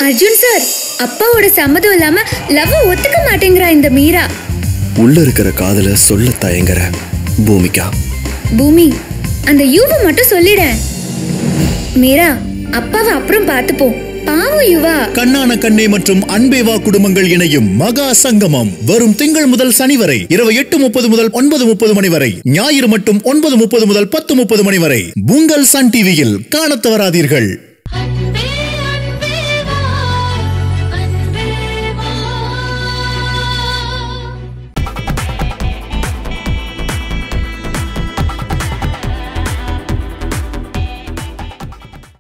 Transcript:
Arjun sir, அப்பாவோட சம்மதம் இல்லாம லவ் ஒத்துக்க மாட்டேங்கிறா இந்த மீரா. உள்ள இருக்கிற காதல சொல்ல தயங்குற பூமிகா. பூமி, அந்த யுவ மட்டும் சொல்லிட. மீரா, அப்பாவை அப்புறம் பார்த்துப்போம். பாவம் யுவா. கண்ணான கண்ணே மற்றும் அன்பேவா குடும்பங்கள் இணையும் மகா சங்கமம் வரும் திங்கள் முதல் சனி வரை இரவு 8:30 முதல் 9:30 மணி வரை, ஞாயிறு மட்டும் 9:30 முதல் 10:30 மணி வரை உங்கள் சன் டிவியில் காணத் தவறாதீர்கள்.